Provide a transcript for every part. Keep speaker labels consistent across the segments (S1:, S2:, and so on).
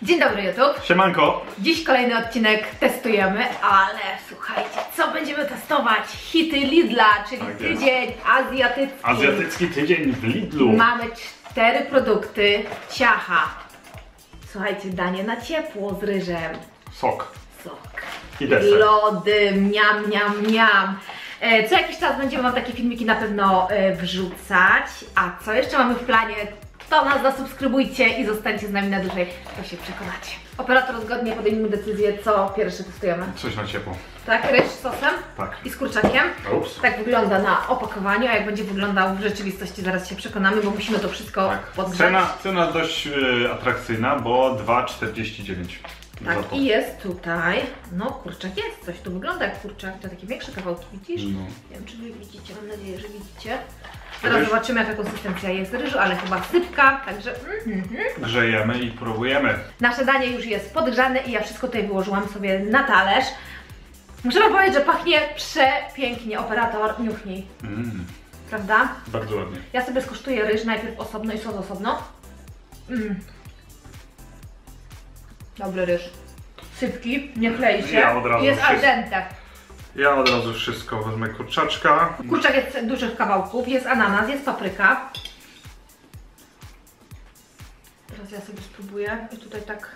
S1: Dzień dobry YouTube.
S2: Siemanko.
S1: Dziś kolejny odcinek testujemy, ale słuchajcie, co będziemy testować? Hity Lidla, czyli
S2: Tak
S1: tydzień azjatycki.
S2: Azjatycki tydzień w Lidlu.
S1: Mamy 4 produkty ciacha. Słuchajcie, danie na ciepło z ryżem.
S2: Sok.
S1: Sok.
S2: I deser.
S1: Lody, miam, miam, miam. Co jakiś czas będziemy wam takie filmiki na pewno wrzucać. A co jeszcze mamy w planie? To nas zasubskrybujcie i zostańcie z nami na dłużej, to się przekonacie. Operator zgodnie podejmijmy decyzję, co pierwsze testujemy.
S2: Coś na ciepło.
S1: Tak, ryż z sosem
S2: Tak.
S1: i z kurczakiem.
S2: Ups.
S1: Tak wygląda na opakowaniu, a jak będzie wyglądał w rzeczywistości, zaraz się przekonamy, bo musimy to wszystko podgrzać.
S2: Cena dość atrakcyjna, bo 2,49.
S1: Tak, i jest tutaj, no kurczak jest, coś tu wygląda jak kurczak, to takie większe kawałki, widzisz?
S2: No.
S1: Nie wiem, czy wy widzicie, mam nadzieję, że widzicie. Zaraz zobaczymy, jaka konsystencja jest ryżu, ale chyba sypka, także
S2: Grzejemy i próbujemy.
S1: Nasze danie już jest podgrzane i ja wszystko tutaj wyłożyłam sobie na talerz. Muszę wam powiedzieć, że pachnie przepięknie. Operator, niuchnij. Prawda?
S2: Bardzo ładnie.
S1: Ja sobie skosztuję ryż najpierw osobno i sos osobno. Dobry ryż. Sypki, nie klei się.
S2: Ja od razu
S1: jest al dente.
S2: Ja od razu wszystko wezmę kurczaczka.
S1: Kurczak jest dużych kawałków, jest ananas, jest papryka. Teraz ja sobie spróbuję i tutaj tak...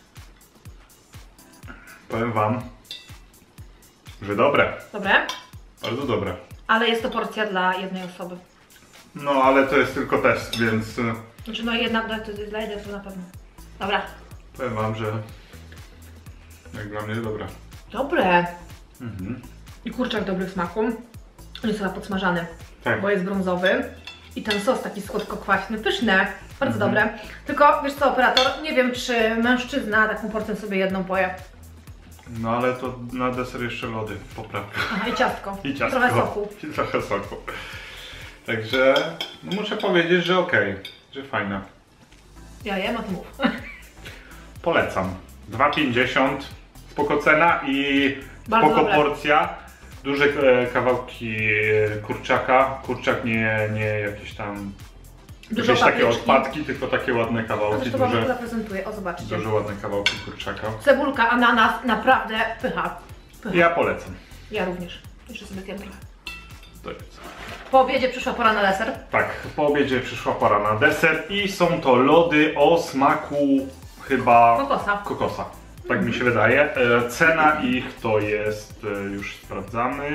S2: Powiem wam, że dobre.
S1: Dobre?
S2: Bardzo dobre.
S1: Ale jest to porcja dla jednej osoby.
S2: No ale to jest tylko test, więc
S1: Znaczy no jedna, to jest dla jednej osoby na pewno. Dobra.
S2: powiem wam, że jak dla mnie dobre.
S1: Dobre. I kurczak dobry w smaku. On jest chyba podsmażany,
S2: Tak.
S1: bo jest brązowy. I ten sos taki słodko-kwaśny, pyszne, bardzo dobre. Tylko wiesz co, operator, nie wiem czy mężczyzna taką porcję sobie jedną poje.
S2: No ale to na deser jeszcze lody, poprawka.
S1: Aha, i ciastko.
S2: I ciastko.
S1: Trochę soku.
S2: I trochę soku. Także no muszę powiedzieć, że okej, że fajna.
S1: Ja jem, a ty mów.
S2: Polecam. 2,50, spoko cena i
S1: Bardzo
S2: spoko
S1: dobre.
S2: porcja. Duże kawałki kurczaka. Kurczak nie jakieś tam
S1: Dużo
S2: jakieś takie
S1: papryczki.
S2: odpadki, tylko takie ładne kawałki.
S1: Zresztą wam to
S2: Duże,
S1: zaprezentuję, o zobaczcie.
S2: duże ładne kawałki kurczaka.
S1: Cebulka, ananas, naprawdę pycha.
S2: Ja polecam.
S1: Ja również. Jeszcze sobie zjem trochę.
S2: To jest.
S1: Po obiedzie przyszła pora na deser.
S2: Tak, po obiedzie przyszła pora na deser i są to lody o smaku chyba
S1: Kokosa.
S2: Tak mi się wydaje. Cena ich to jest, już sprawdzamy,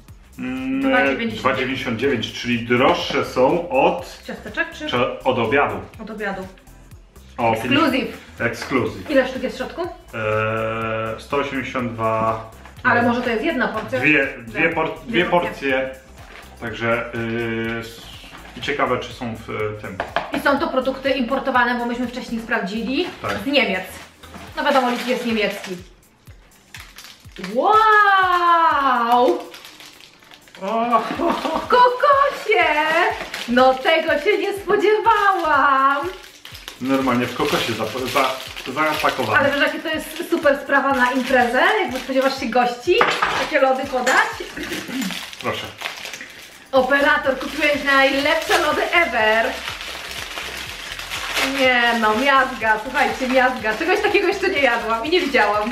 S2: 2,99, czyli droższe są od
S1: Ciasteczek czy
S2: od obiadu.
S1: od obiadu?
S2: O,
S1: Ekskluzyw.
S2: Ekskluzyw.
S1: Ile sztuk jest w środku?
S2: 182.
S1: Ale może to jest jedna porcja?
S2: Dwie porcje. Także ciekawe, czy są w tym.
S1: I są to produkty importowane, bo myśmy wcześniej sprawdzili,
S2: Tak.
S1: z Niemiec. No wiadomo, Litw jest niemiecki. Wow!
S2: O,
S1: Kokosie! No tego się nie spodziewałam!
S2: normalnie w kokosie zapakowane.
S1: Ale wiesz, jakie to jest super sprawa na imprezę? Jakby spodziewasz się gości, takie lody podać?
S2: Proszę.
S1: Operator, kupiłeś najlepsze lody ever! Nie no, miazga, słuchajcie, miazga. Czegoś takiego jeszcze nie jadłam i nie widziałam.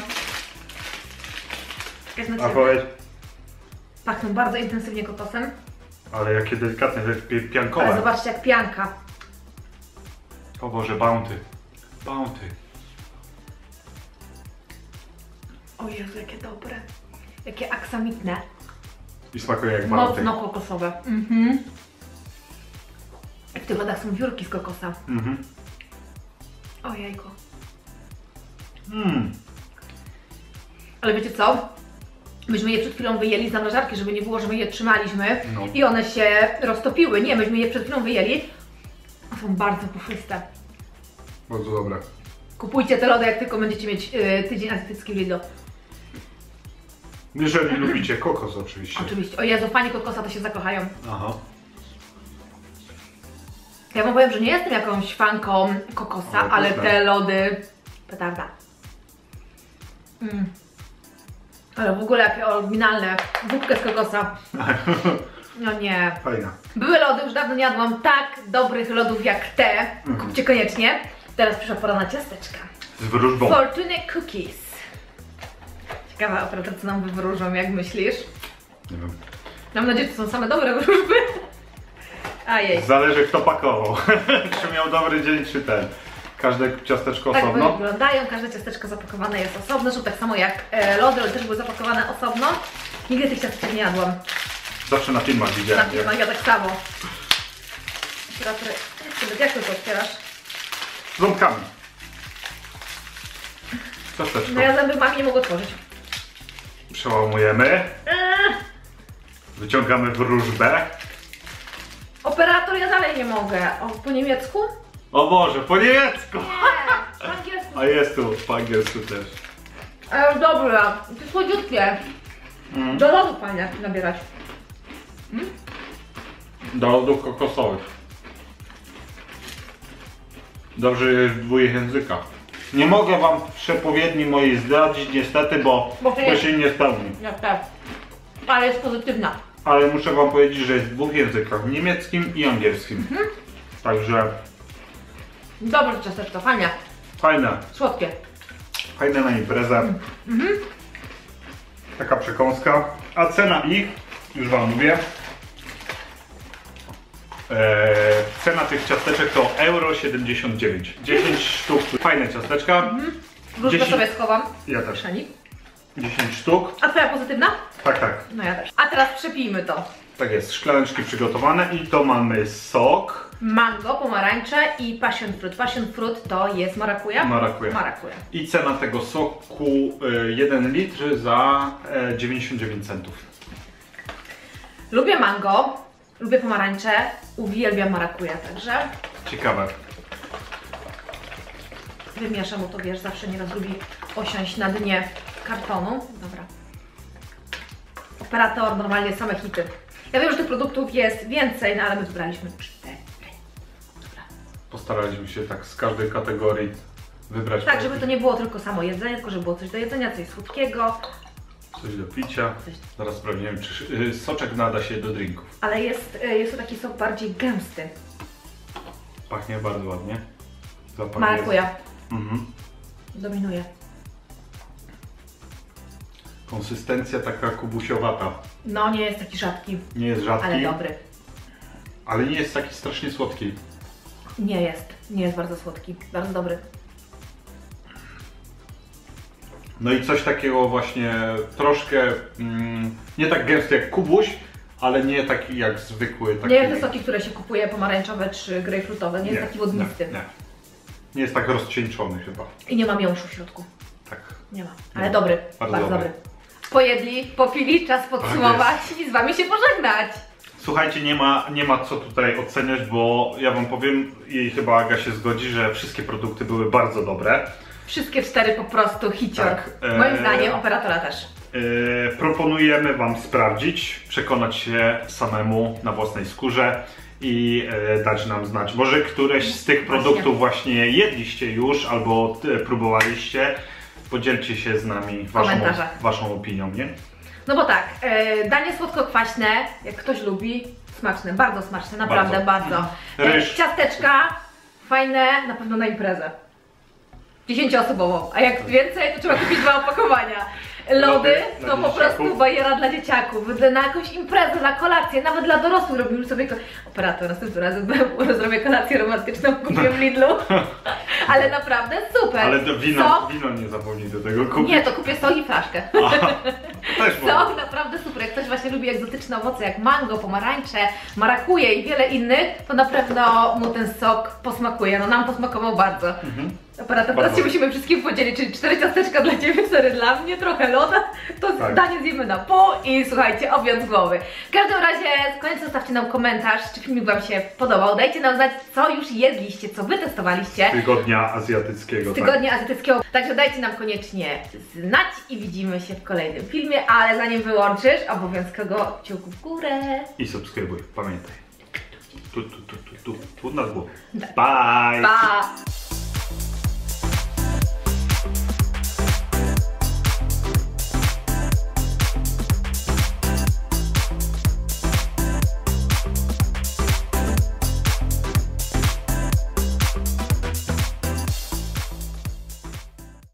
S2: A powiedz,
S1: Pachną bardzo intensywnie kokosem.
S2: ale jakie delikatne,
S1: Ale
S2: piankowe.
S1: zobaczcie jak pianka.
S2: O Boże, Bounty. Bounty.
S1: O Jezu, jakie dobre. Jakie aksamitne.
S2: I smakuje jak Bounty.
S1: Mocno kokosowe. W tych lodach są wiórki z kokosa. Ojejko. Ale wiecie co? Myśmy je przed chwilą wyjęli z zamrażarki, żeby nie było, że my je trzymaliśmy i one się roztopiły. Nie, myśmy je przed chwilą wyjęli. A są bardzo puszyste.
S2: Bardzo dobre.
S1: Kupujcie te lody, jak tylko będziecie mieć tydzień azjatycki w Lidlu.
S2: Jeżeli lubicie kokos oczywiście.
S1: Oczywiście. O Jezu, fani kokosa to się zakochają.
S2: Aha.
S1: Ja wam powiem, że nie jestem jakąś fanką kokosa, ale te lody... petarda. Ale w ogóle jakie oryginalne. Wódkę z kokosa. No nie.
S2: Fajna.
S1: Były lody, już dawno nie jadłam tak dobrych lodów jak te. Kupcie koniecznie. Teraz przyszła pora na ciasteczka.
S2: Z wróżbą.
S1: Fortune Cookies. Ciekawa operator, co nam wywróżą, jak myślisz?
S2: Nie wiem.
S1: Mam nadzieję, że to są same dobre wróżby. Ajej.
S2: Zależy kto pakował. Czy miał dobry dzień, czy ten. Każde ciasteczko
S1: Tak
S2: osobno.
S1: wyglądają, każde ciasteczko zapakowane jest osobno, zresztą tak samo jak lody, ale też były zapakowane osobno. Nigdy tych ciasteczek nie jadłam.
S2: Zawsze na filmach
S1: Na
S2: widziałem.
S1: filmach ja tak samo. Jak ty to otwierasz?
S2: Ząbkami. Ciasteczko.
S1: No ja zęby mami nie mogę otworzyć.
S2: Przełamujemy. Wyciągamy wróżbę.
S1: Operator, ja dalej nie mogę. O, po niemiecku?
S2: O Boże, po niemiecku!
S1: Nie, po angielsku.
S2: A jest tu, po angielsku też.
S1: Dobra, to jest słodziutkie. Do lodu fajnie nabierać.
S2: Do lodów kokosowych. Dobrze jest w dwóch językach. Nie mogę wam przepowiedni mojej zdradzić niestety, bo
S1: Bo to
S2: to
S1: jest-
S2: się nie spełni.
S1: Jak tak. Ale jest pozytywna.
S2: Ale muszę wam powiedzieć, że jest w dwóch językach, niemieckim i angielskim. Także
S1: Dobre ciasteczko, fajnie.
S2: fajne,
S1: Słodkie.
S2: fajne na imprezę. Taka przekąska. A cena ich, już wam mówię. Cena tych ciasteczek to €79. 10 sztuk. Fajne ciasteczka.
S1: Wróżbę
S2: 10
S1: sobie schowam.
S2: Ja też.
S1: Szanik.
S2: 10 sztuk.
S1: A twoja pozytywna?
S2: Tak, tak.
S1: No ja też. A teraz przepijmy to.
S2: Tak jest. Szklaneczki przygotowane i to mamy sok.
S1: Mango, pomarańcze i passion fruit. Passion fruit to jest marakuja?
S2: Marakuja.
S1: Marakuja.
S2: I cena tego soku 1 litr za 99 centów.
S1: Lubię mango, lubię pomarańcze, uwielbiam marakuja, także
S2: Ciekawe.
S1: wymieszam, bo to wiesz, zawsze nieraz lubi osiąść na dnie kartonu. Dobra. Operator, normalnie same hity. Ja wiem, że tych produktów jest więcej, no ale my wybraliśmy 4.
S2: Postaraliśmy się tak z każdej kategorii wybrać
S1: Tak, żeby to nie było tylko samo jedzenie, tylko żeby było coś do jedzenia, coś słodkiego,
S2: coś do picia.
S1: coś...
S2: Zaraz sprawdzimy, czy soczek nada się do drinków.
S1: ale jest to taki sok bardziej gęsty.
S2: Pachnie bardzo ładnie. Zapach
S1: Marakuja
S2: jest. Mhm.
S1: dominuje.
S2: Konsystencja taka kubusiowata.
S1: No, nie jest taki rzadki,
S2: Nie jest rzadki,
S1: ale dobry.
S2: ale nie jest taki strasznie słodki.
S1: Nie jest bardzo słodki, bardzo dobry.
S2: No i coś takiego właśnie troszkę, nie tak gęsty jak kubuś, ale nie taki jak zwykły. Taki...
S1: Nie jak te soki, które się kupuje, pomarańczowe czy grejpfrutowe, nie jest taki wodnisty.
S2: Nie jest tak rozcieńczony chyba.
S1: I nie ma miąższu w środku.
S2: Tak.
S1: Nie ma, ale dobry, bardzo
S2: dobry.
S1: dobry. Pojedli, popili, czas podsumować i z Wami się pożegnać.
S2: Słuchajcie, nie ma co tutaj oceniać, bo ja wam powiem i chyba Aga się zgodzi, że wszystkie produkty były bardzo dobre.
S1: Wszystkie 4 po prostu hicior.
S2: Tak,
S1: Moim zdaniem operatora też.
S2: Proponujemy wam sprawdzić, przekonać się samemu na własnej skórze i dać nam znać. Może któreś z tych produktów właśnie jedliście już albo próbowaliście. Podzielcie się z nami waszą opinią, nie?
S1: No bo tak, danie słodko-kwaśne, jak ktoś lubi, smaczne, bardzo smaczne, naprawdę bardzo.
S2: Ryż.
S1: Ciasteczka, fajne, na pewno na imprezę. 10-osobową, a jak więcej, to trzeba kupić 2 opakowania. Lody
S2: dla
S1: to po
S2: dzieciaków.
S1: prostu bajera dla dzieciaków, na jakąś imprezę, na kolację, nawet dla dorosłych robimy sobie operator, następnym razem zrobię kolację romantyczną, kupię w Lidlu. Ale naprawdę super.
S2: Ale to wino nie zapomnij do tego kupić.
S1: Nie, to kupię sok i flaszkę.
S2: Też
S1: Sok naprawdę super, jak ktoś właśnie lubi egzotyczne owoce jak mango, pomarańcze, marakuje i wiele innych, to na pewno mu ten sok posmakuje, no nam posmakował bardzo. Operator, teraz się musimy wszystkim podzielić, czyli 4 ciasteczka dla Ciebie, 4 dla mnie, trochę loda, to
S2: Tak.
S1: danie zjemy na pół i słuchajcie, obiad z głowy. W każdym razie, koniecznie zostawcie nam komentarz, czy filmik Wam się podobał, dajcie nam znać, co już jedliście, co Wy testowaliście.
S2: Tygodnia azjatyckiego.
S1: Z tygodnia azjatyckiego, także dajcie nam koniecznie znać i widzimy się w kolejnym filmie, ale zanim wyłączysz, obowiązkowo kciuku w górę.
S2: I subskrybuj, pamiętaj. Tu na głowę.
S1: Tak.
S2: Bye!
S1: Pa!